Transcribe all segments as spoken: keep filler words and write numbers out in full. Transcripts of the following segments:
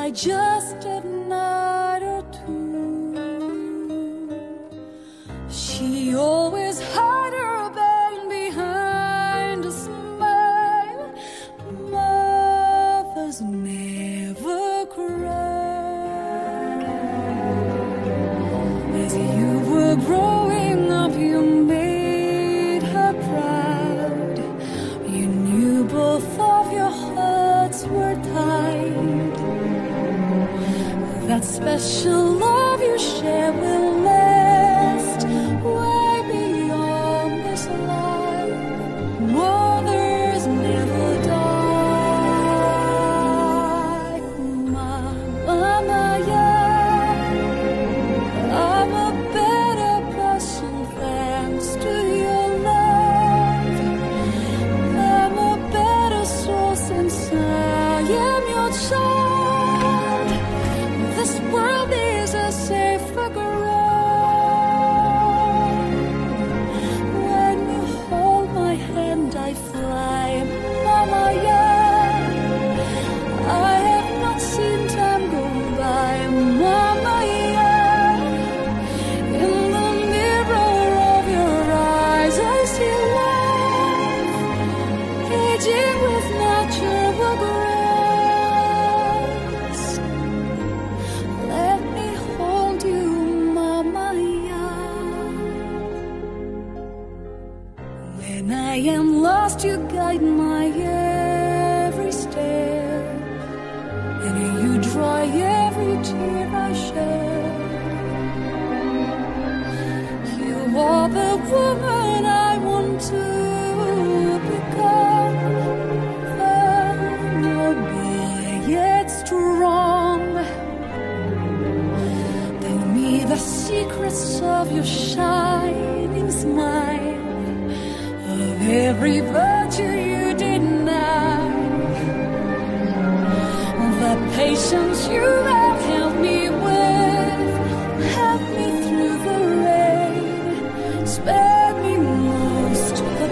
by just a night or two. She always hid her pain behind a smile. Mothers never cry. As you were growing up, you made her proud. You knew both of your hearts were tied. That special love you share will last way beyond this life. Mothers never die. Mama, yeah, I'm a better person thanks to your love. I'm a better soul since I am your child. This world is a safer ground. When you hold my hand, I fly, Mama, yeah. I have not seen time go by, Mama, yeah. In the mirror of your eyes, I see life aging with natural grace. Let me hold you, Mama, yeah. When I am lost, you guide my every step, and you dry every tear I shed. You are the woman I want to become, vulnerable yet strong. Tell me the secrets of your shining smile, of every virtue you deny, the patience you have helped me with, help me through the rain, spare me most the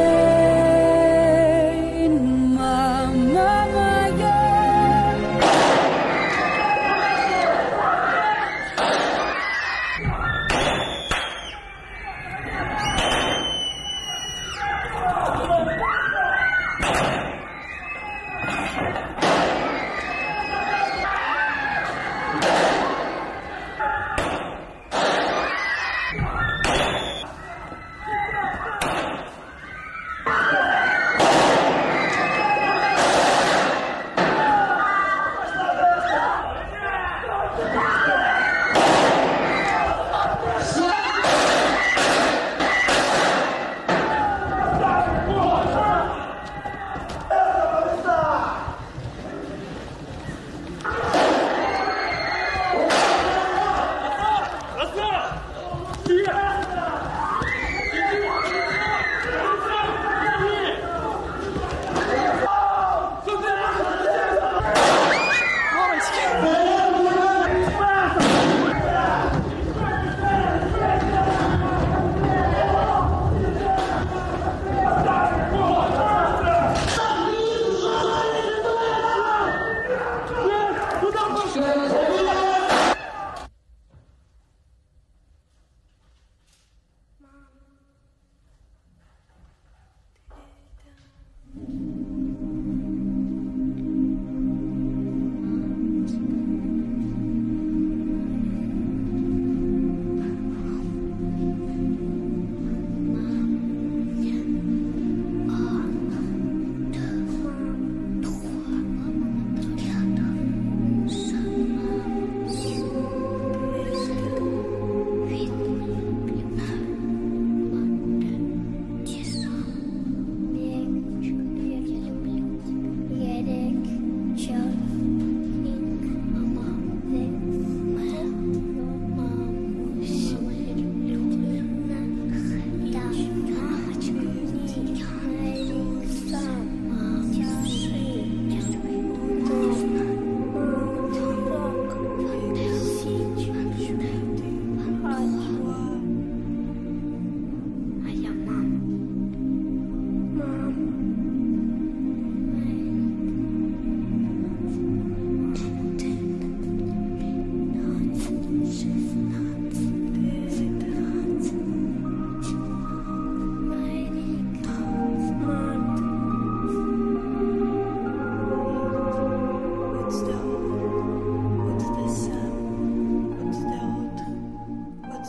pain. Mama, yeah.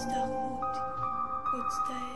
Starut, Haute-Terre.